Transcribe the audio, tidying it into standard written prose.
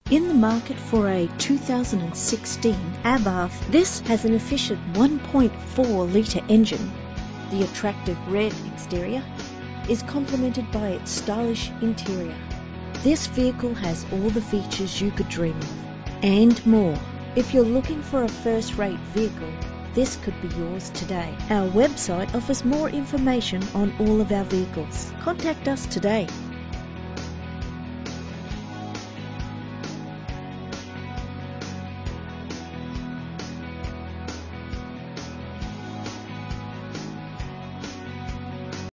In the market for a 2016 Abarth, this has an efficient 1.4 litre engine. The attractive red exterior is complemented by its stylish interior. This vehicle has all the features you could dream of, and more. If you're looking for a first-rate vehicle, this could be yours today. Our website offers more information on all of our vehicles. Contact us today.